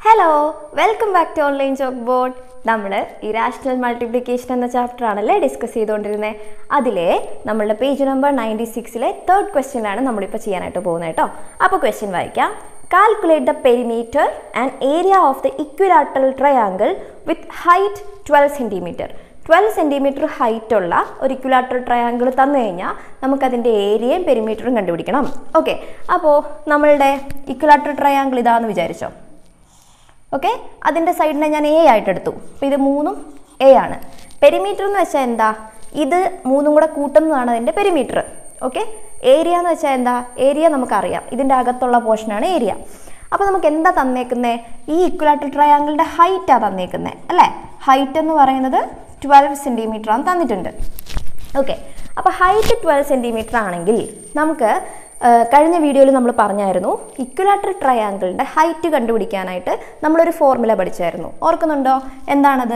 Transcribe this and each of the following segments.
Hello, welcome back to Online Chalkboard. നമ്മൾ irrational multiplication എന്ന chapter ആണല്ലേ ഡിസ്കസ് ചെയ്തുകൊണ്ടിരുന്നത്. അതിലെ നമ്മളുടെ പേജ് നമ്പർ 96-ലെ തേർഡ് ക്വസ്റ്റ്യനാണ് നമ്മളിപ്പോൾ ചെയ്യാനായിട്ട് പോകുന്നത് കേട്ടോ. അപ്പോൾ ക്വസ്റ്റ്യൻ വായിക്കാം. Calculate the perimeter and area of the equilateral triangle with height 12 centimetre. 12 centimetre height ഉള്ള ഒരു ഇക്വിലാറ്ററൽ ട്രയാങ്കിൾ തന്നു കഴിഞ്ഞാൽ നമുക്കതിൻ്റെ ഏരിയയും പെരിമീറ്ററും കണ്ടുപിടിക്കണം. ഓക്കെ, അപ്പോൾ നമ്മളുടെ ഇക്വിലാറ്ററൽ ട്രയാങ്കിൾ ഇതാണെന്ന് വിചാരിച്ചോ. ഓക്കെ, അതിൻ്റെ സൈഡിനെ ഞാൻ എ ആയിട്ട് എടുത്തു. അപ്പോൾ ഇത് മൂന്നും എ ആണ്. പെരിമീറ്റർ എന്ന് വെച്ചാൽ എന്താ? ഇത് മൂന്നും കൂടെ കൂട്ടുന്നതാണ് അതിൻ്റെ പെരിമീറ്റർ. ഓക്കെ, ഏരിയ എന്ന് വെച്ചാൽ എന്താ? ഏരിയ നമുക്കറിയാം, ഇതിൻ്റെ അകത്തുള്ള പോർഷനാണ് ഏരിയ. അപ്പോൾ നമുക്ക് എന്താ തന്നേക്കുന്നത്? ഈ ഇക്വിലാറ്ററൽ ട്രയാങ്കിളിൻ്റെ ഹൈറ്റാണ് തന്നേക്കുന്നത് അല്ലേ? ഹൈറ്റ് എന്ന് പറയുന്നത് 12 സെൻറ്റിമീറ്റർ ആണ് തന്നിട്ടുണ്ട്. ഓക്കെ, അപ്പോൾ ഹൈറ്റ് 12 സെൻറ്റിമീറ്റർ ആണെങ്കിൽ നമുക്ക് കഴിഞ്ഞ വീഡിയോയിൽ നമ്മൾ പറഞ്ഞായിരുന്നു ഇക്വിലാറ്ററൽ ട്രയാങ്കിളിൻ്റെ ഹൈറ്റ് കണ്ടുപിടിക്കാനായിട്ട് നമ്മളൊരു ഫോർമുല പഠിച്ചായിരുന്നു. ഓർക്കുന്നുണ്ടോ? എന്താണത്?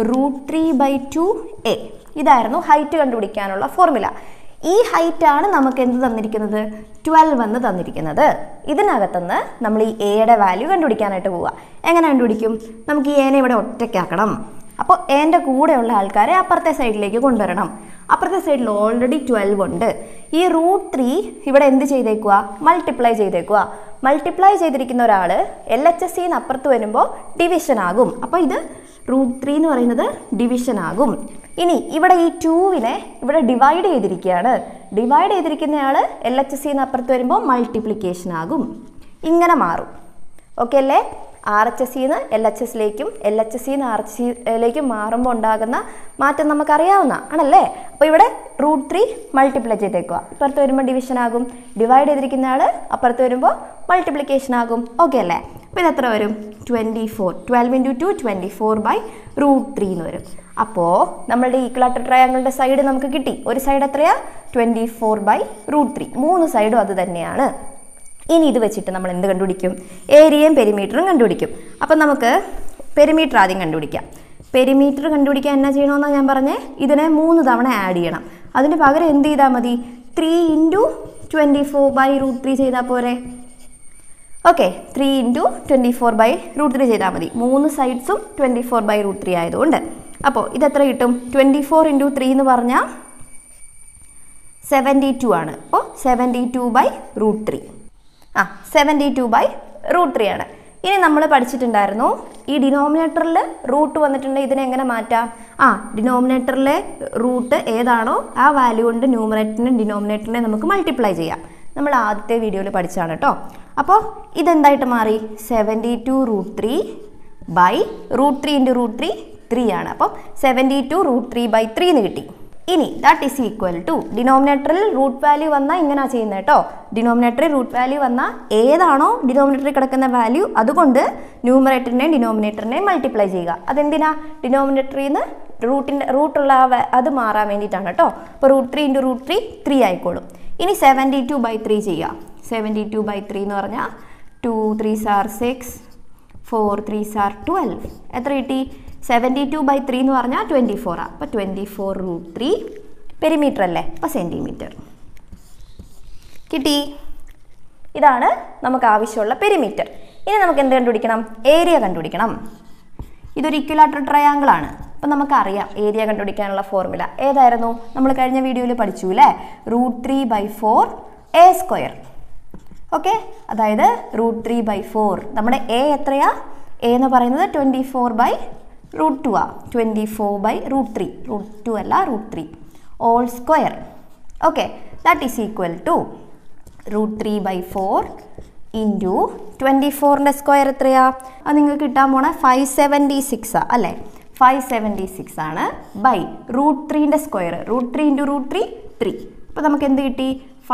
√3/2a. ഇതായിരുന്നു ഹൈറ്റ് കണ്ടുപിടിക്കാനുള്ള ഫോർമുല. ഈ ഹൈറ്റാണ് നമുക്ക് എന്ത് തന്നിരിക്കുന്നത്? 12 എന്ന് തന്നിരിക്കുന്നത്. ഇതിനകത്തുനിന്ന് നമ്മൾ ഈ എയുടെ വാല്യൂ കണ്ടുപിടിക്കാനായിട്ട് പോവുക. എങ്ങനെ കണ്ടുപിടിക്കും? നമുക്ക് ഈ എനെ ഇവിടെ ഒറ്റയ്ക്കാക്കണം. അപ്പോൾ എൻ്റെ കൂടെയുള്ള ആൾക്കാരെ അപ്പുറത്തെ സൈഡിലേക്ക് കൊണ്ടുവരണം. അപ്പുറത്തെ സൈഡിൽ ഓൾറെഡി 12 ഉണ്ട്. ഈ √3 ഇവിടെ എന്ത് ചെയ്തേക്കുക? മൾട്ടിപ്ലൈ ചെയ്തേക്കുക. മൾട്ടിപ്ലൈ ചെയ്തിരിക്കുന്ന ഒരാൾ LHSന്ന് അപ്പുറത്ത് വരുമ്പോൾ ഡിവിഷൻ ആകും. അപ്പോൾ ഇത് √3 എന്ന് പറയുന്നത് ഡിവിഷൻ ആകും. ഇനി ഇവിടെ ഈ 2വിനെ ഇവിടെ ഡിവൈഡ് ചെയ്തിരിക്കുകയാണ്. ഡിവൈഡ് ചെയ്തിരിക്കുന്നയാൾ LHSന്ന് അപ്പുറത്ത് വരുമ്പോൾ മൾട്ടിപ്ലിക്കേഷൻ ആകും. ഇങ്ങനെ മാറും. ഓക്കെ അല്ലേ? RHSന്ന് LHSലേക്കും LHSന്ന് RHSലേക്കും മാറുമ്പോൾ ഉണ്ടാകുന്ന മാറ്റം നമുക്കറിയാവുന്ന ആണല്ലേ? അപ്പോൾ ഇവിടെ √3 മൾട്ടിപ്ലൈ ചെയ്തേക്കുക. ഇപ്പുറത്ത് വരുമ്പോൾ ഡിവിഷൻ ആകും. ഡിവൈഡ് ചെയ്തിരിക്കുന്ന ആൾ അപ്പുറത്ത് വരുമ്പോൾ മൾട്ടിപ്ലിക്കേഷൻ ആകും. ഓക്കെ അല്ലേ? അപ്പോൾ ഇത് എത്ര വരും? 24. 12 × 2 24/√3 എന്ന് വരും. അപ്പോൾ നമ്മളുടെ ഇക്വിലാറ്ററൽ ട്രയാങ്കിളിൻ്റെ സൈഡ് നമുക്ക് കിട്ടി. ഒരു സൈഡ് എത്രയാ? 24/√3. 3 സൈഡും അത് തന്നെയാണ്. ഇനി ഇത് വെച്ചിട്ട് നമ്മൾ എന്ത് കണ്ടുപിടിക്കും? ഏരിയയും പെരിമീറ്ററും കണ്ടുപിടിക്കും. അപ്പം നമുക്ക് പെരിമീറ്റർ ആദ്യം കണ്ടുപിടിക്കാം. പെരിമീറ്റർ കണ്ടുപിടിക്കാൻ എന്നാ ചെയ്യണമെന്നാണ് ഞാൻ പറഞ്ഞത്? ഇതിനെ 3 തവണ ആഡ് ചെയ്യണം. അതിന് പകരം എന്ത് ചെയ്താൽ മതി? 3 × 24/√3 ചെയ്താൽ പോരെ? ഓക്കെ, 3 × 24/√3 ചെയ്താൽ മതി. 3 സൈഡ്സും 24/√3 ആയതുകൊണ്ട്. അപ്പോൾ ഇതെത്ര കിട്ടും? 24 × 3 എന്ന് പറഞ്ഞാൽ 72 ആണ്. അപ്പോൾ 72/√3. 72/√3 ആണ്. ഇനി നമ്മൾ പഠിച്ചിട്ടുണ്ടായിരുന്നു ഈ ഡിനോമിനേറ്ററിൽ റൂട്ട് വന്നിട്ടുണ്ടെങ്കിൽ ഇതിനെങ്ങനെ മാറ്റാം? ഡിനോമിനേറ്ററിലെ റൂട്ട് ഏതാണോ ആ വാല്യൂ കൊണ്ട് ന്യൂമറേറ്ററിനെ ഡിനോമിനേറ്ററിനെ നമുക്ക് മൾട്ടിപ്ലൈ ചെയ്യാം. നമ്മൾ ആദ്യത്തെ വീഡിയോയിൽ പഠിച്ചാണ് കേട്ടോ. അപ്പോൾ ഇതെന്തായിട്ട് മാറി? 72√3/√3 × √3 3 ആണ്. അപ്പം 72√3/3 എന്ന് കിട്ടി. ഇനി ദാറ്റ് ഈസ് ഈക്വൽ ടു ഡിനോമിനേറ്ററിൽ റൂട്ട് വാല്യൂ വന്നാൽ ഇങ്ങനെയാണ് ചെയ്യുന്നത് കേട്ടോ. ഡിനോമിനേറ്ററിൽ റൂട്ട് വാല്യൂ വന്നാൽ ഏതാണോ ഡിനോമിനേറ്ററിൽ കിടക്കുന്ന വാല്യൂ അതുകൊണ്ട് ന്യൂമറേറ്ററിനെയും ഡിനോമിനേറ്ററിനെയും മൾട്ടിപ്ലൈ ചെയ്യുക. അതെന്തിനാ? ഡിനോമിനേറ്ററിൽ നിന്ന് റൂട്ടുള്ള അത് മാറാൻ വേണ്ടിയിട്ടാണ് കേട്ടോ. അപ്പോൾ √3 × √3 3 ആയിക്കോളും. ഇനി 72/3 ചെയ്യുക. 72/3 എന്ന് പറഞ്ഞാൽ 2 3s are 6, 4 3s are 12. എത്ര കിട്ടി? 72/3 എന്ന് പറഞ്ഞാൽ 24 ആണ്. അപ്പോൾ 24√3 പെരിമീറ്റർ അല്ലേ? അപ്പോൾ സെൻറ്റിമീറ്റർ കിട്ടി. ഇതാണ് നമുക്ക് ആവശ്യമുള്ള പെരിമീറ്റർ. ഇനി നമുക്ക് എന്ത് കണ്ടുപിടിക്കണം? ഏരിയ കണ്ടുപിടിക്കണം. ഇതൊരു ഇക്വിലാറ്ററൽ ട്രയാങ്കിൾ ആണ്. അപ്പോൾ നമുക്കറിയാം ഏരിയ കണ്ടുപിടിക്കാനുള്ള ഫോർമുല ഏതായിരുന്നു? നമ്മൾ കഴിഞ്ഞ വീഡിയോയിൽ പഠിച്ചു അല്ലേ? √3/4a². ഓക്കെ, അതായത് √3/4. നമ്മുടെ എ എത്രയാ? എ എന്ന് പറയുന്നത് 24/√2 ആ. 24/√3. √2 അല്ല, √3 all square. Okay, that is equal to √3/4 into 24ൻ്റെ സ്ക്വയർ എത്രയാ? അത് നിങ്ങൾക്ക് കിട്ടാൻ പോണ 576 ആ അല്ലേ? 576 ആണ് ബൈ √3ൻ്റെ സ്ക്വയർ. √3 × √3 3. അപ്പോൾ നമുക്ക് എന്ത് കിട്ടി?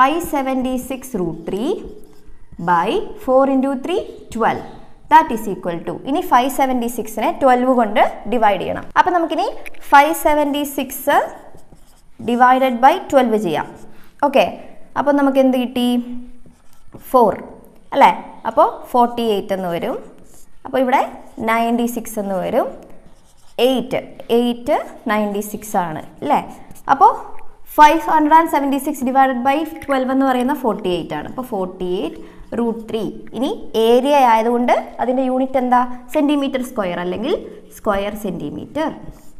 576√3/4 × 3 12. ദാറ്റ് ഈസ് ഈക്വൽ ടു, ഇനി 576നെ 12 കൊണ്ട് ഡിവൈഡ് ചെയ്യണം. അപ്പം നമുക്കിനി 576 ഡിവൈഡഡ് ബൈ 12 ചെയ്യാം. ഓക്കെ, അപ്പോൾ നമുക്ക് എന്ത് കിട്ടി? 4 അല്ലേ? അപ്പോൾ 48 എന്ന് വരും. അപ്പോൾ ഇവിടെ 96 എന്ന് വരും. 8 96 ആണ് അല്ലേ? അപ്പോൾ 576 ഡിവൈഡഡ് ബൈ 12 എന്ന് പറയുന്ന 48 ആണ്. അപ്പോൾ 48 √3. ഇനി ഏരിയ ആയതുകൊണ്ട് അതിൻ്റെ യൂണിറ്റ് എന്താ? സെൻറ്റിമീറ്റർ സ്ക്വയർ അല്ലെങ്കിൽ സ്ക്വയർ സെൻറ്റിമീറ്റർ.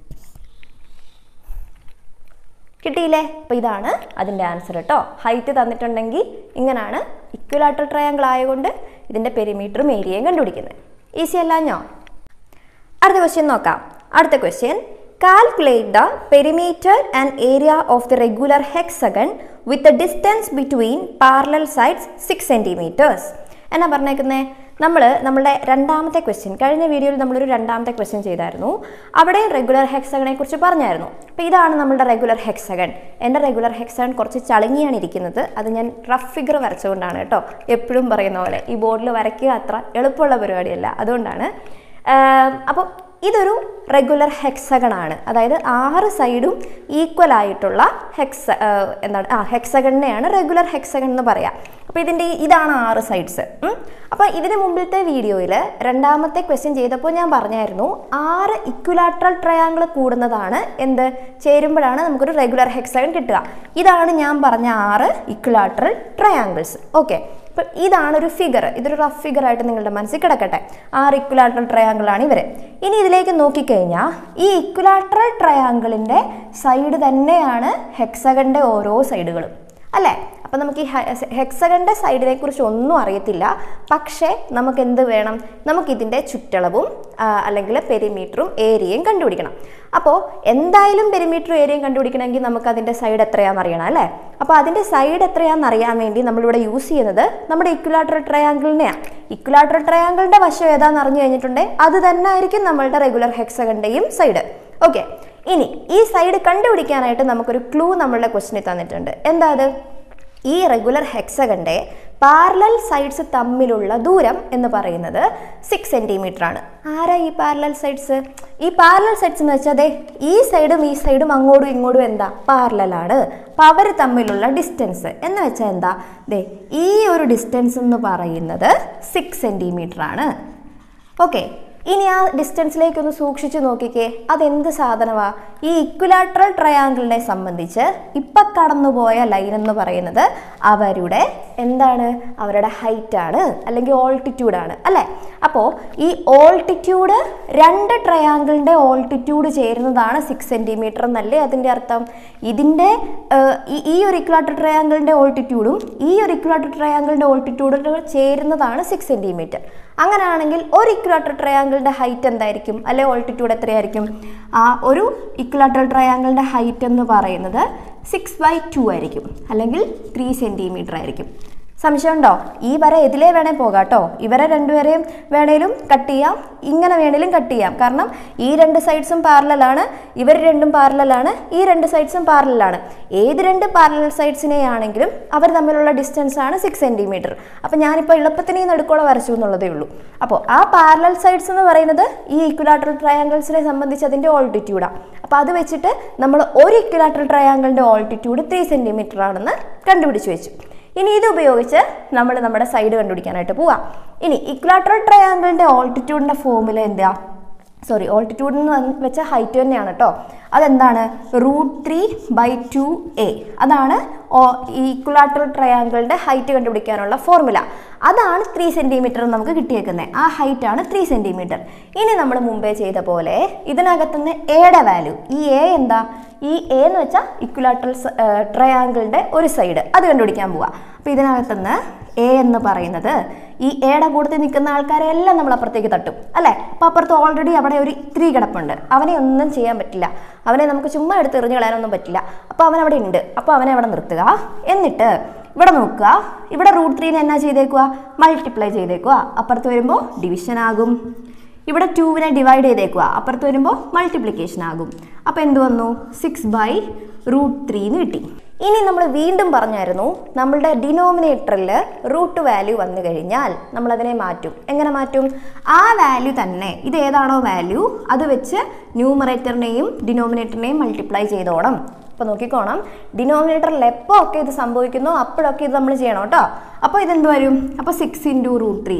കിട്ടിയില്ലേ? അപ്പോൾ ഇതാണ് അതിൻ്റെ ആൻസർ കേട്ടോ. ഹൈറ്റ് തന്നിട്ടുണ്ടെങ്കിൽ ഇങ്ങനെയാണ്. ഇക്വിലാറ്ററൽ ട്രയാങ്കിൾ ആയതുകൊണ്ട് ഇതിൻ്റെ പെരിമീറ്ററും ഏരിയയും കണ്ടുപിടിക്കുന്നത്. ഈസി അല്ലാഞ്ഞോ? അടുത്ത ക്വസ്റ്റ്യൻ നോക്കാം. അടുത്ത question, calculate the perimeter and area of the regular hexagon with the distance between parallel sides 6 centimetres. എന്നാ പറഞ്ഞേക്കുന്നത്? നമ്മളുടെ രണ്ടാമത്തെ ക്വസ്റ്റ്യൻ, കഴിഞ്ഞ വീഡിയോയിൽ നമ്മളൊരു രണ്ടാമത്തെ ക്വസ്റ്റ്യൻ ചെയ്തായിരുന്നു. അവിടെ റെഗുലർ ഹെക്സഗണെ കുറിച്ച് പറഞ്ഞായിരുന്നു. അപ്പോൾ ഇതാണ് നമ്മുടെ റെഗുലർ ഹെക്സഗൺ. എൻ്റെ റെഗുലർ ഹെക്സഗൺ കുറച്ച് ചളുങ്ങിയാണ് ഇരിക്കുന്നത്. അത് ഞാൻ റഫ് ഫിഗർ വരച്ചുകൊണ്ടാണ് കേട്ടോ. എപ്പോഴും പറയുന്ന പോലെ ഈ ബോർഡിൽ വരയ്ക്കുക അത്ര എളുപ്പമുള്ള പരിപാടിയല്ല, അതുകൊണ്ടാണ്. അപ്പോൾ ഇതൊരു റെഗുലർ ഹെക്സഗൺ ആണ്. അതായത് 6 സൈഡും ഈക്വൽ ആയിട്ടുള്ള ഹെക്സഗണിനെയാണ് റെഗുലർ ഹെക്സഗൺ എന്ന് പറയാം. അപ്പോൾ ഇതാണ് 6 സൈഡ്സ്. അപ്പോൾ ഇതിന് മുമ്പിലത്തെ വീഡിയോയിൽ രണ്ടാമത്തെ ക്വസ്റ്റ്യൻ ചെയ്തപ്പോൾ ഞാൻ പറഞ്ഞായിരുന്നു 6 ഇക്വിലാറ്ററൽ ട്രയാങ്കിൾ കൂടുന്നതാണ് ചേരുമ്പോഴാണ് നമുക്കൊരു റെഗുലർ ഹെക്സഗൺ കിട്ടുക. ഇതാണ് ഞാൻ പറഞ്ഞ 6 ഇക്വിലാറ്ററൽ ട്രയാങ്കിൾസ്. ഓക്കെ, അപ്പോൾ ഇതാണ് ഒരു ഫിഗർ. ഇതൊരു റഫ് ഫിഗർ ആയിട്ട് നിങ്ങളുടെ മനസ്സിൽ കിടക്കട്ടെ. 6 ഇക്വിലാറ്ററൽ ട്രയാങ്കിൾ ആണ് ഇവർ. ഇനി ഇതിലേക്ക് നോക്കിക്കഴിഞ്ഞാൽ ഈ ഇക്വിലാറ്ററൽ ട്രയാങ്കിളിൻ്റെ സൈഡ് തന്നെയാണ് ഹെക്സഗണിൻ്റെ ഓരോ സൈഡുകളും, അല്ലേ? അപ്പം നമുക്ക് ഈ ഹെക്സഗണിൻ്റെ സൈഡിനെ കുറിച്ച് ഒന്നും അറിയത്തില്ല. പക്ഷേ നമുക്ക് എന്ത് വേണം? നമുക്കിതിൻ്റെ ചുറ്റളവും അല്ലെങ്കിൽ പെരിമീറ്ററും ഏരിയയും കണ്ടുപിടിക്കണം. അപ്പോൾ എന്തായാലും പെരിമീറ്ററും ഏരിയയും കണ്ടുപിടിക്കണമെങ്കിൽ നമുക്ക് അതിൻ്റെ സൈഡ് എത്രയാണെന്ന് അറിയണം, അല്ലേ? അപ്പോൾ അതിൻ്റെ സൈഡ് എത്രയാണെന്ന് അറിയാൻ വേണ്ടി നമ്മളിവിടെ യൂസ് ചെയ്യുന്നത് നമ്മുടെ ഇക്വിലാറ്ററൽ ട്രയാങ്കിളിനെയാണ്. ഇക്വിലാറ്ററൽ ട്രയാങ്കിളിൻ്റെ വശം ഏതാണെന്ന് അറിഞ്ഞു കഴിഞ്ഞിട്ടുണ്ടെങ്കിൽ അത് തന്നെ ആയിരിക്കും നമ്മളുടെ റെഗുലർ ഹെക്സഗണിൻ്റെയും സൈഡ്. ഓക്കെ, ഇനി ഈ സൈഡ് കണ്ടുപിടിക്കാനായിട്ട് നമുക്കൊരു ക്ലൂ നമ്മളുടെ ക്വസ്റ്റ്യനിൽ തന്നിട്ടുണ്ട്. എന്താ അത്? ഈ റെഗുലർ ഹെക്സഗണിൻ്റെ പാരലൽ സൈഡ്സ് തമ്മിലുള്ള ദൂരം എന്ന് പറയുന്നത് 6 സെൻറ്റിമീറ്റർ ആണ്. ആരാ ഈ പാരലൽ സൈഡ്സ്? ഈ പാരലൽ സൈഡ്സ് എന്ന് വെച്ചാൽ ഈ സൈഡും ഈ സൈഡും അങ്ങോട്ടും ഇങ്ങോട്ടും എന്താ? പാരലലാണ്. അപ്പോൾ അവർ തമ്മിലുള്ള ഡിസ്റ്റൻസ് എന്ന് വെച്ചാൽ എന്താ? ഈ ഒരു ഡിസ്റ്റൻസ് എന്ന് പറയുന്നത് 6 സെൻറ്റിമീറ്റർ ആണ്. ഓക്കെ, ഇനി ആ ഡിസ്റ്റൻസിലേക്കൊന്ന് സൂക്ഷിച്ച് നോക്കിക്കേ. അതെന്ത് സാധനമാണ്? ഈ ഇക്വിലാറ്ററൽ ട്രയാങ്കിളിനെ സംബന്ധിച്ച് ഇപ്പം കടന്നുപോയ ലൈൻ എന്ന് പറയുന്നത് അവരുടെ അവരുടെ ഹൈറ്റാണ് അല്ലെങ്കിൽ ഓൾട്ടിറ്റ്യൂഡാണ്, അല്ലേ? അപ്പോൾ ഈ ഓൾട്ടിറ്റ്യൂഡ് 2 ട്രയാങ്കിളിൻ്റെ ഓൾട്ടിറ്റ്യൂഡ് ചേരുന്നതാണ് 6 സെൻറ്റിമീറ്റർ എന്നല്ലേ അതിൻ്റെ അർത്ഥം? ഇതിൻ്റെ ഈ ഒരു ഇക്വിലാറ്ററൽ ട്രയാങ്കിളിൻ്റെ ഓൾട്ടിറ്റ്യൂഡും ഈ ഒരു ഇക്വിലാറ്ററൽ ട്രയാങ്കിളിൻ്റെ ഓൾട്ടിറ്റ്യൂഡും ചേരുന്നതാണ് 6 സെൻറ്റിമീറ്റർ. അങ്ങനെയാണെങ്കിൽ ഒരു ഇക്വിലാറ്ററൽ ട്രയാങ്കിളിൻ്റെ ഹൈറ്റ് എന്തായിരിക്കും, അല്ലെ ഓൾട്ടിറ്റ്യൂഡ് എത്രയായിരിക്കും? ആ ഒരു ഇക്വിലാറ്ററൽ ട്രയാങ്കിളിൻ്റെ ഹൈറ്റ് എന്ന് പറയുന്നത് 6/2 ആയിരിക്കും, അല്ലെങ്കിൽ 3 സെൻറ്റിമീറ്റർ ആയിരിക്കും. സംശയമുണ്ടോ? ഈ വര ഇതിലേ വേണേൽ പോകാം കേട്ടോ. ഇവരെ രണ്ടുപേരെയും വേണേലും കട്ട് ചെയ്യാം, ഇങ്ങനെ വേണേലും കട്ട് ചെയ്യാം. കാരണം ഈ 2 സൈഡ്സും പാരലലാണ്, ഇവർ രണ്ടും പാരലലാണ്, ഈ 2 സൈഡ്സും പാരലലാണ്. ഏത് 2 പാരലൽ സൈഡ്സിനെ ആണെങ്കിലും അവർ തമ്മിലുള്ള ഡിസ്റ്റൻസ് ആണ് 6 സെൻറ്റിമീറ്റർ. അപ്പോൾ ഞാനിപ്പോൾ എളുപ്പത്തിന് ഈ നടുക്കോളം വരച്ചു എന്നുള്ളതേ ഉള്ളൂ. അപ്പോൾ ആ പാരലൽ സൈഡ്സ് എന്ന് പറയുന്നത് ഈ ഇക്വിലാറ്ററൽ ട്രയാങ്കിൾസിനെ സംബന്ധിച്ച് അതിൻ്റെ ഓൾട്ടിറ്റ്യൂഡാണ്. അപ്പോൾ അത് വെച്ചിട്ട് നമ്മൾ ഒരു ഇക്വിലാറ്ററൽ ട്രയാങ്കിളിൻ്റെ ഓൾട്ടിറ്റ്യൂഡ് 3 സെൻറ്റിമീറ്റർ ആണെന്ന് കണ്ടുപിടിച്ച് വെച്ചു. ഇനി ഇത് ഉപയോഗിച്ച് നമ്മൾ നമ്മുടെ സൈഡ് കണ്ടുപിടിക്കാനായിട്ട് പോവാം. ഇനി ഇക്വിലാറ്ററൽ ട്രയാങ്കിളിൻ്റെ ഓൾട്ടിറ്റ്യൂഡിൻ്റെ ഫോർമുല എന്താ? ഓൾട്ടിറ്റ്യൂഡിന് വെച്ച ഹൈറ്റ് തന്നെയാണ് കേട്ടോ. അതെന്താണ്? √3/2a. അതാണ് ഈ ഇക്വിലാറ്ററൽ ട്രയാങ്കിളിൻ്റെ ഹൈറ്റ് കണ്ടുപിടിക്കാനുള്ള ഫോർമുല. അതാണ് 3 സെൻറ്റിമീറ്റർ നമുക്ക് കിട്ടിയേക്കുന്നത്. ആ ഹൈറ്റാണ് 3 സെൻറ്റിമീറ്റർ. ഇനി നമ്മൾ മുമ്പേ ചെയ്ത പോലെ ഇതിനകത്തുനിന്ന് എയുടെ വാല്യൂ, ഈ എ എന്താ? ഈ എ എന്ന് വെച്ചാൽ ഇക്വിലാറ്ററൽ ട്രയാങ്കിളിൻ്റെ ഒരു സൈഡ്, അത് കണ്ടുപിടിക്കാൻ പോവാം. അപ്പോൾ ഇതിനകത്തുനിന്ന് എ എന്ന് പറയുന്നത് ഈ എയുടെ കൂട്ടത്തിൽ നിൽക്കുന്ന ആൾക്കാരെ എല്ലാം നമ്മൾ അപ്പുറത്തേക്ക് തട്ടും, അല്ലേ? അപ്പോൾ അപ്പുറത്ത് ഓൾറെഡി അവിടെ ഒരു 3 കിടപ്പുണ്ട്. അവനെ ഒന്നും ചെയ്യാൻ പറ്റില്ല, അവനെ നമുക്ക് ചുമ്മാ എടുത്ത് എറിഞ്ഞു കളയാനൊന്നും പറ്റില്ല. അപ്പോൾ അവൻ അവിടെ ഉണ്ട്. അപ്പോൾ അവനെ അവിടെ നിർത്തുക. എന്നിട്ട് ഇവിടെ നോക്കുക, ഇവിടെ √3നെ എന്നാ ചെയ്തേക്കുക? മൾട്ടിപ്ലൈ ചെയ്തേക്കുക. അപ്പുറത്ത് വരുമ്പോൾ ഡിവിഷൻ ആകും. ഇവിടെ 2നെ ഡിവൈഡ് ചെയ്തേക്കുക. അപ്പുറത്ത് വരുമ്പോൾ മൾട്ടിപ്ലിക്കേഷൻ ആകും. അപ്പോൾ എന്ത് വന്നു? 6/√3 എന്ന് കിട്ടി. ഇനി നമ്മൾ വീണ്ടും പറഞ്ഞായിരുന്നു, നമ്മളുടെ ഡിനോമിനേറ്ററിൽ റൂട്ട് വാല്യൂ വന്നു കഴിഞ്ഞാൽ നമ്മളതിനെ മാറ്റും. എങ്ങനെ മാറ്റും? ആ വാല്യൂ തന്നെ, ഇത് ഏതാണോ വാല്യൂ അത് വെച്ച് ന്യൂമറേറ്ററിനെയും ഡിനോമിനേറ്ററിനെയും മൾട്ടിപ്ലൈ ചെയ്തോണം. അപ്പോൾ നോക്കിക്കോണം, ഡിനോമിനേറ്ററിൽ എപ്പോൾ ഒക്കെ ഇത് സംഭവിക്കുന്നോ അപ്പോഴൊക്കെ ഇത് നമ്മൾ ചെയ്യണം കേട്ടോ. അപ്പോൾ ഇതെന്ത് വരും? അപ്പോൾ 6 × √3,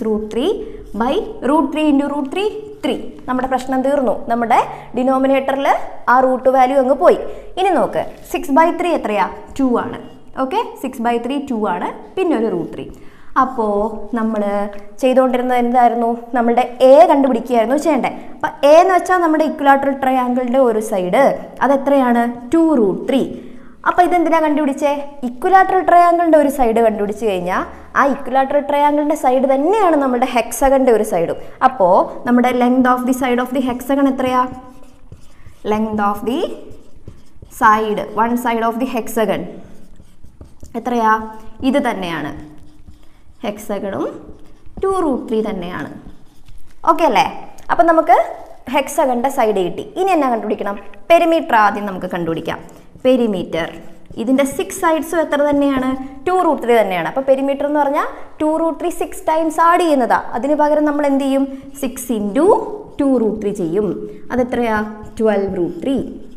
6√3/√3 × √3 3. നമ്മുടെ പ്രശ്നം തീർന്നു. നമ്മുടെ ഡിനോമിനേറ്ററിൽ ആ റൂട്ട് വാല്യൂ അങ്ങ് പോയി. ഇനി നോക്ക്, 6/3 എത്രയാ? 2 ആണ്. ഓക്കെ, 6/3 2 ആണ്, പിന്നെ ഒരു √3. അപ്പോൾ നമ്മൾ ചെയ്തുകൊണ്ടിരുന്നത് എന്തായിരുന്നു? നമ്മളുടെ എ കണ്ടുപിടിക്കുകയായിരുന്നു ചെയ്യേണ്ടത്. അപ്പോൾ എ എന്ന് വെച്ചാൽ നമ്മുടെ ഇക്വലാറ്ററൽ ട്രയാങ്കിളിൻ്റെ ഒരു സൈഡ്, അതെത്രയാണ്? 2√3. അപ്പോൾ ഇതെന്തിനാണ് കണ്ടുപിടിച്ചേ? ഇക്വലാറ്ററൽ ട്രയാങ്കിളിൻ്റെ ഒരു സൈഡ് കണ്ടുപിടിച്ച് കഴിഞ്ഞാൽ ആ ഇക്വലാറ്ററൽ ട്രയാങ്കിളിൻ്റെ സൈഡ് തന്നെയാണ് നമ്മുടെ ഹെക്സഗണിൻ്റെ ഒരു സൈഡും. അപ്പോൾ നമ്മുടെ length of the side of the hexagon എത്രയാ? Length of the side, one side of the hexagon എത്രയാ? ഇത് തന്നെയാണ്. ഹെക്സഗണും 2√3 തന്നെയാണ്. ഓക്കെ അല്ലേ? അപ്പം നമുക്ക് ഹെക്സഗണിൻ്റെ സൈഡ് കിട്ടി. ഇനി എന്നാ കണ്ടുപിടിക്കണം? പെരിമീറ്റർ ആദ്യം നമുക്ക് കണ്ടുപിടിക്കാം. പെരിമീറ്റർ, ഇതിൻ്റെ 6 സൈഡ്സും എത്ര തന്നെയാണ്? 2√3 തന്നെയാണ്. അപ്പോൾ പെരിമീറ്റർ എന്ന് പറഞ്ഞാൽ 2√3 6 ടൈംസ് ആഡ് ചെയ്യുന്നതാണ്. അതിന് പകരം നമ്മൾ എന്ത് ചെയ്യും? 6 × 2√3 ചെയ്യും. അതെത്രയാ? 12√3.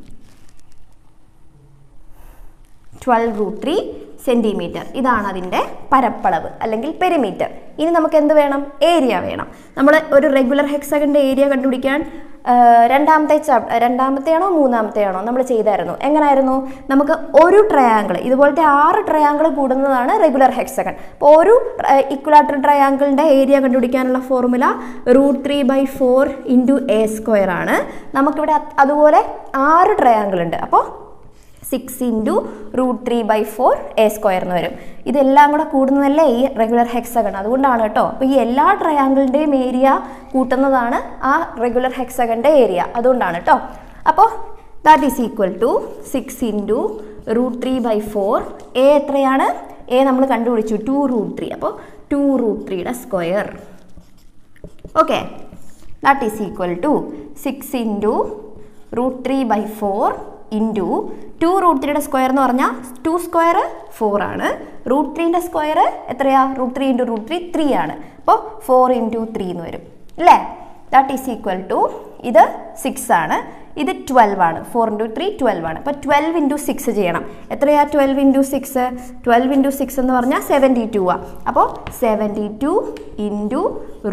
12√3 സെൻറ്റിമീറ്റർ. ഇതാണ് അതിൻ്റെ പരപ്പളവ് അല്ലെങ്കിൽ പെരിമീറ്റർ. ഇനി നമുക്ക് എന്ത് വേണം? ഏരിയ വേണം. നമ്മൾ ഒരു റെഗുലർ ഹെക്സഗണിൻ്റെ ഏരിയ കണ്ടുപിടിക്കാൻ രണ്ടാമത്തെയാണോ മൂന്നാമത്തെയാണോ നമ്മൾ ചെയ്തായിരുന്നു? എങ്ങനായിരുന്നു? നമുക്ക് ഒരു ട്രയാങ്കിൾ, ഇതുപോലത്തെ 6 ട്രയാങ്കിൾ കൂടുന്നതാണ് റെഗുലർ ഹെക്സഗൺ. അപ്പോൾ ഒരു ഇക്വലാറ്ററൽ ട്രയാങ്കിളിൻ്റെ ഏരിയ കണ്ടുപിടിക്കാനുള്ള ഫോർമുല √3/4 × a² ആണ്. നമുക്കിവിടെ അതുപോലെ 6 ട്രയാങ്കിൾ ഉണ്ട്. അപ്പോൾ 6 × √3/4 a² എന്ന് വരും. ഇതെല്ലാം കൂടെ കൂടുന്നതല്ലേ ഈ റെഗുലർ ഹെക്സഗൺ, അതുകൊണ്ടാണ് കേട്ടോ. അപ്പോൾ ഈ എല്ലാ ട്രയാങ്കിളിൻ്റെയും ഏരിയ കൂട്ടുന്നതാണ് ആ റെഗുലർ ഹെക്സഗണിൻ്റെ ഏരിയ, അതുകൊണ്ടാണ് കേട്ടോ. അപ്പോൾ that is equal to 6 × √3/4. A എത്രയാണ്? എ നമ്മൾ കണ്ടുപിടിച്ചു 2√3. അപ്പോൾ 2√3യുടെ square. Okay, that is equal to 6 × √3/4 into 2√3യുടെ സ്ക്വയർ എന്ന് പറഞ്ഞാൽ 2² 4 ആണ്. √3ൻ്റെ സ്ക്വയർ എത്രയാ? √3 × √3 3 ആണ്. അപ്പോൾ 4 × 3 എന്ന് വരും അല്ലേ? ദാറ്റ് ഈസ് ഈക്വൽ ടു, ഇത് 6 ആണ്, ഇത് 12 ആണ്. 4 × 3 12 ആണ്. അപ്പോൾ 12 × 6 ചെയ്യണം. എത്രയാ 12 × 6? 12 × 6 എന്ന് പറഞ്ഞാൽ 72 ആ. അപ്പോൾ 72 ×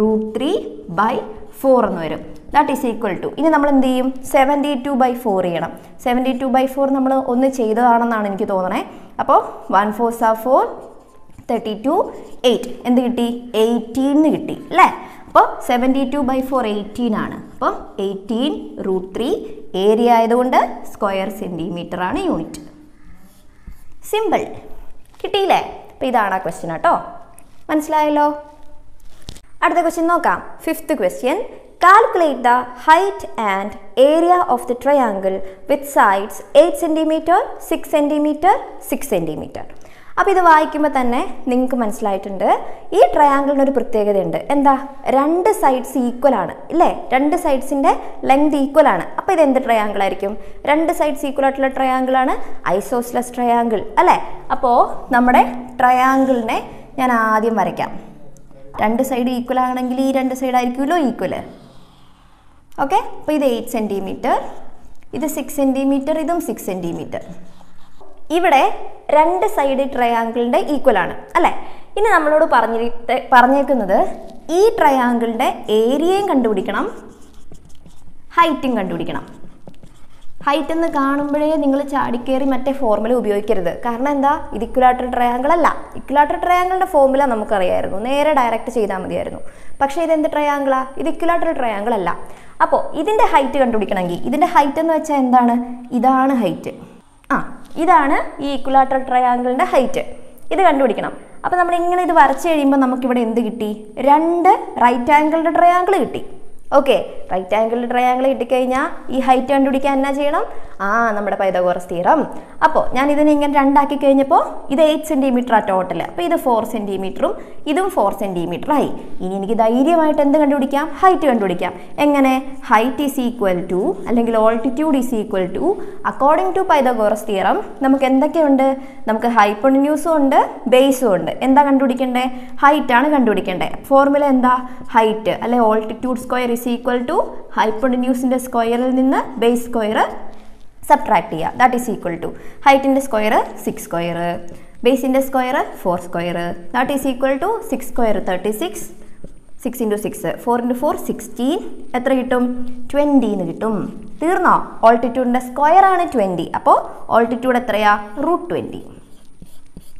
√3/4 എന്ന് വരും. ദാറ്റ് ഈസ് ഈക്വൽ ടു, ഇനി നമ്മൾ എന്ത് ചെയ്യും? 72/4 ചെയ്യണം. 72/4 നമ്മൾ ഒന്ന് ചെയ്തതാണെന്നാണ് എനിക്ക് തോന്നണേ. അപ്പോൾ 1 4 4 32 8 എന്ത് കിട്ടി? 18 കിട്ടി അല്ലേ? അപ്പോൾ 72/4 18 ആണ്. അപ്പോൾ 18 √3 ഏരിയ ആയതുകൊണ്ട് സ്ക്വയർ സെൻറ്റിമീറ്റർ ആണ് യൂണിറ്റ്. സിമ്പിൾ. കിട്ടിയില്ലേ? അപ്പോൾ ഇതാണ് ആ ക്വസ്റ്റ്യൻ കേട്ടോ. മനസ്സിലായല്ലോ? അടുത്ത ക്വസ്റ്റ്യൻ നോക്കാം. 5th question. Calculate the height and area of the triangle with sides 8 cm, 6 cm, 6 cm. അപ്പോൾ ഇത് വായിക്കുമ്പോൾ തന്നെ നിങ്ങൾക്ക് മനസ്സിലായിട്ടുണ്ട് ഈ ട്രയാങ്കിളിന് ഒരു പ്രത്യേകതയുണ്ട്. എന്താ? 2 സൈഡ്സ് ഈക്വൽ ആണ് ഇല്ലേ? 2 സൈഡ്സിൻ്റെ ലെങ്ത് ഈക്വൽ ആണ്. അപ്പോൾ ഇത് എന്ത് ട്രയാങ്കിൾ ആയിരിക്കും? 2 സൈഡ്സ് ഈക്വൽ ആയിട്ടുള്ള ട്രയാങ്കിൾ ആണ് ഐസോസ്ലസ് ട്രയാങ്കിൾ അല്ലേ? അപ്പോൾ നമ്മുടെ ട്രയാങ്കിളിനെ ഞാൻ ആദ്യം വരയ്ക്കാം. 2 സൈഡ് ഈക്വൽ ആണെങ്കിൽ ഈ 2 സൈഡ് ആയിരിക്കുമല്ലോ ഈക്വൽ. ഓക്കെ, അപ്പോൾ ഇത് 8 cm, ഇത് 6 cm, ഇതും 6 cm. ഇവിടെ 2 സൈഡ് ട്രയാങ്കിളിൻ്റെ ഈക്വൽ ആണ് അല്ലേ? ഇനി നമ്മളോട് പറഞ്ഞേക്കുന്നത് ഈ ട്രയാങ്കിളിൻ്റെ ഏരിയയും കണ്ടുപിടിക്കണം, ഹൈറ്റും കണ്ടുപിടിക്കണം. ഹൈറ്റ് എന്ന് കാണുമ്പോഴേ നിങ്ങൾ ചാടിക്കേറി മറ്റേ ഫോർമുല ഉപയോഗിക്കരുത്. കാരണം എന്താ? ഇത് ഇക്വലാറ്ററൽ ട്രയാങ്കിൾ അല്ല. ഇക്വലാറ്ററൽ ട്രയാങ്കിളിൻ്റെ ഫോർമുല നമുക്കറിയായിരുന്നു, നേരെ ഡയറക്റ്റ് ചെയ്താൽ മതിയായിരുന്നു. പക്ഷേ ഇതെന്ത് ട്രയാങ്കിളാ? ഇത് ഇക്വലാറ്ററൽ ട്രയാങ്കിൾ അല്ല. അപ്പോൾ ഇതിൻ്റെ ഹൈറ്റ് കണ്ടുപിടിക്കണമെങ്കിൽ, ഇതിൻ്റെ ഹൈറ്റ് എന്ന് വെച്ചാൽ എന്താണ്? ഇതാണ് ഹൈറ്റ്. ഇതാണ് ഈ ഇക്വലാറ്ററൽ ട്രയാങ്കിളിൻ്റെ ഹൈറ്റ്. ഇത് കണ്ടുപിടിക്കണം. അപ്പോൾ നമ്മൾ ഇങ്ങനെ ഇത് വരച്ച് കഴിയുമ്പോൾ നമുക്കിവിടെ എന്ത് കിട്ടി? 2 റൈറ്റ് ആംഗിളിൻ്റെ ട്രയാങ്കിൾ കിട്ടി. ഓക്കെ, റൈറ്റ് ആംഗിളിൻ്റെ ട്രയാങ്കിൾ കിട്ടിക്കഴിഞ്ഞാൽ ഈ ഹൈറ്റ് കണ്ടുപിടിക്കാൻ എന്നാ ചെയ്യണം? നമ്മുടെ പൈതഗോറസ് തിയറം. അപ്പോൾ ഞാൻ ഇതിനെ ഇങ്ങനെ 2 ആക്കി കഴിഞ്ഞപ്പോൾ ഇത് 8 cm ടോട്ടൽ. അപ്പോൾ ഇത് 4 cm, ഇതും 4 cm ആയി. ഇനി എനിക്ക് ധൈര്യമായിട്ട് എന്ത് കണ്ടുപിടിക്കാം? ഹൈറ്റ് കണ്ടുപിടിക്കാം. എങ്ങനെ? ഹൈറ്റ് ഈസ് ഈക്വൽ ടു, അല്ലെങ്കിൽ altitude is equal to, according to Pythagoras theorem നമുക്ക് എന്തൊക്കെയുണ്ട്? നമുക്ക് ഹൈപ്പോട്ടന്യൂസും ഉണ്ട്, ബേസും ഉണ്ട്. എന്താ കണ്ടുപിടിക്കേണ്ടത്? ഹൈറ്റ് ആണ് കണ്ടുപിടിക്കേണ്ടത്. ഫോർമുല എന്താ? ഹൈറ്റ് അല്ലെ altitude square is equal to ഹൈപ്പോട്ടന്യൂസിൻ്റെ സ്ക്വയറിൽ നിന്ന് ബേസ് സ്ക്വയർ സബ്ട്രാക്ട് ചെയ്യുക. ദാറ്റ് ഈസ് ഈക്വൽ ടു ഹൈറ്റിൻ്റെ സ്ക്വയർ 6 സ്ക്വയർ, ബേസിൻ്റെ square 4 square. That is equal to 6 square 36, 6 × 6 4 × 4 16. എത്ര കിട്ടും? 20 എന്ന് കിട്ടും. തീർന്നോ? ഓൾട്ടിറ്റ്യൂഡിൻ്റെ സ്ക്വയർ ആണ് 20. അപ്പോൾ ഓൾട്ടിറ്റ്യൂഡ് എത്രയാ? √20.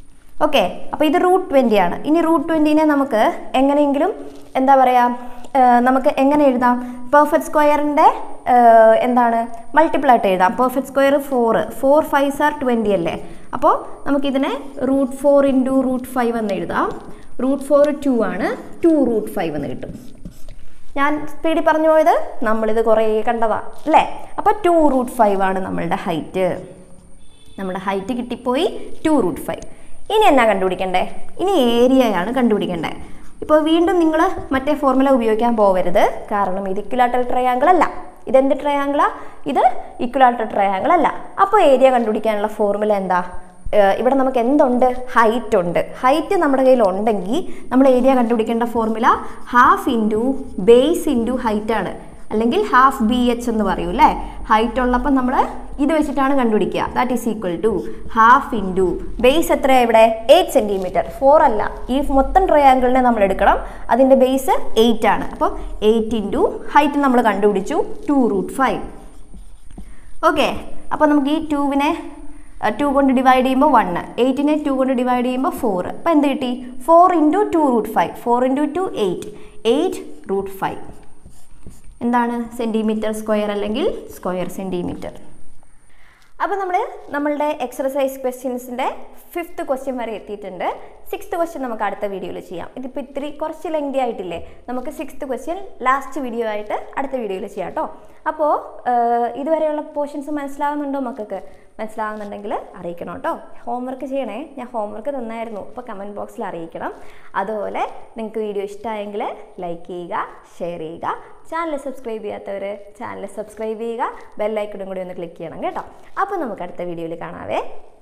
ഓക്കെ, അപ്പോൾ ഇത് √20 ആണ്. ഇനി √20നെ നമുക്ക് എങ്ങനെയെങ്കിലും എന്താ പറയുക, നമുക്ക് എങ്ങനെ എഴുതാം? പെർഫെക്റ്റ് സ്ക്വയറിൻ്റെ എന്താണ് മൾട്ടിപ്പിൾ ആയിട്ട് എഴുതാം. പെർഫെക്റ്റ് സ്ക്വയർ 4 5s are 20 അല്ലേ? അപ്പോൾ നമുക്കിതിനെ √4 × √5 എന്ന് എഴുതാം. √4 2 ആണ്, 2√5 എന്ന് കിട്ടും. ഞാൻ സ്പീഡിൽ പറഞ്ഞു പോയത്, നമ്മളിത് കുറേ കണ്ടതാണ് അല്ലേ? അപ്പോൾ 2√5 ആണ് നമ്മളുടെ ഹൈറ്റ്. നമ്മുടെ ഹൈറ്റ് കിട്ടിപ്പോയി 2√5. ഇനി എന്നാ കണ്ടുപിടിക്കണ്ടേ? ഇനി ഏരിയയാണ് കണ്ടുപിടിക്കണ്ടേ. ഇപ്പോൾ വീണ്ടും നിങ്ങൾ മറ്റേ ഫോർമുല ഉപയോഗിക്കാൻ പോകരുത്, കാരണം ഇത് ഇക്വിലാറ്ററൽ ട്രയാങ്കിൾ അല്ല. ഇതെന്ത് ട്രയാങ്കിളാ? ഇത് ഇക്വിലാറ്ററൽ ട്രയാങ്കിൾ അല്ല. അപ്പോൾ ഏരിയ കണ്ടുപിടിക്കാനുള്ള ഫോർമുല എന്താ? ഇവിടെ നമുക്ക് എന്തുണ്ട്? ഹൈറ്റ് ഉണ്ട്. ഹൈറ്റ് നമ്മുടെ കയ്യിൽ ഉണ്ടെങ്കിൽ നമ്മൾ ഏരിയ കണ്ടുപിടിക്കേണ്ട ഫോർമുല ½ × ബേസ് × ഹൈറ്റ് ആണ്, അല്ലെങ്കിൽ ½ എന്ന് പറയൂ അല്ലേ? ഹൈറ്റ് ഉള്ളപ്പോൾ നമ്മൾ ഇത് വെച്ചിട്ടാണ് കണ്ടുപിടിക്കുക. That is equal to ½ × base എത്രയാണ് ഇവിടെ? 8 സെൻറ്റിമീറ്റർ, 4 അല്ല. ഈ മൊത്തം ട്രയാങ്കിളിനെ നമ്മൾ എടുക്കണം, അതിൻ്റെ ബേസ് 8 ആണ്. അപ്പോൾ 8 × ഹൈറ്റ് നമ്മൾ കണ്ടുപിടിച്ചു 2√5. ഓക്കെ, അപ്പോൾ നമുക്ക് ഈ 2വിനെ 2 കൊണ്ട് ഡിവൈഡ് ചെയ്യുമ്പോൾ 1, 8നെ 2 കൊണ്ട് ഡിവൈഡ് ചെയ്യുമ്പോൾ 4. അപ്പോൾ എന്ത് കിട്ടി? 4 × 2√5, 4 × 2 8, 8√5. എന്താണ്? സെൻറ്റിമീറ്റർ സ്ക്വയർ അല്ലെങ്കിൽ സ്ക്വയർ സെൻറ്റിമീറ്റർ. അപ്പോൾ നമ്മളുടെ എക്സർസൈസ് ക്വസ്റ്റ്യൻസിൻ്റെ 5th ക്വസ്റ്റ്യൻ വരെ എത്തിയിട്ടുണ്ട്. 6th ക്വസ്റ്റ്യൻ നമുക്ക് അടുത്ത വീഡിയോയിൽ ചെയ്യാം. ഇതിപ്പോൾ ഇത്തിരി കുറച്ച് ലെങ്തി ആയിട്ടില്ലേ? നമുക്ക് 6th ക്വസ്റ്റ്യൻ ലാസ്റ്റ് വീഡിയോ ആയിട്ട് അടുത്ത വീഡിയോയിൽ ചെയ്യാം കേട്ടോ. അപ്പോൾ ഇതുവരെയുള്ള പോർഷൻസ് മനസ്സിലാവുന്നുണ്ടോ മക്കൾക്ക്? മനസ്സിലാവുന്നുണ്ടെങ്കിൽ അറിയിക്കണം കേട്ടോ. ഹോംവർക്ക് ചെയ്യണേ, ഞാൻ ഹോംവർക്ക് തന്നായിരുന്നു, അപ്പോൾ കമൻറ്റ് ബോക്സിൽ അറിയിക്കണം. അതുപോലെ നിങ്ങൾക്ക് വീഡിയോ ഇഷ്ടമായെങ്കിൽ ലൈക്ക് ചെയ്യുക, ഷെയർ ചെയ്യുക. ചാനൽ സബ്സ്ക്രൈബ് ചെയ്യാത്തവർ ചാനൽ സബ്സ്ക്രൈബ് ചെയ്യുക, ബെല്ലൈക്കണും കൂടി ഒന്ന് ക്ലിക്ക് ചെയ്യണം കേട്ടോ. അപ്പോൾ നമുക്ക് അടുത്ത വീഡിയോയിൽ കാണാവേ.